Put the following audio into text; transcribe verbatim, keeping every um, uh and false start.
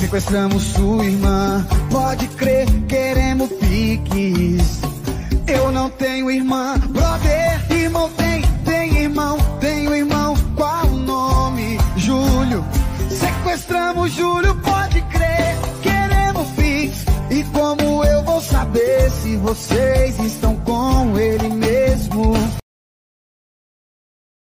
Sequestramos sua irmã, pode crer, queremos piques. Eu não tenho irmã, brother, irmão tem, tem irmão, tenho irmão, qual o nome? Júlio. Sequestramos Júlio, pode crer, queremos piques. E como eu vou saber se vocês estão com ele mesmo?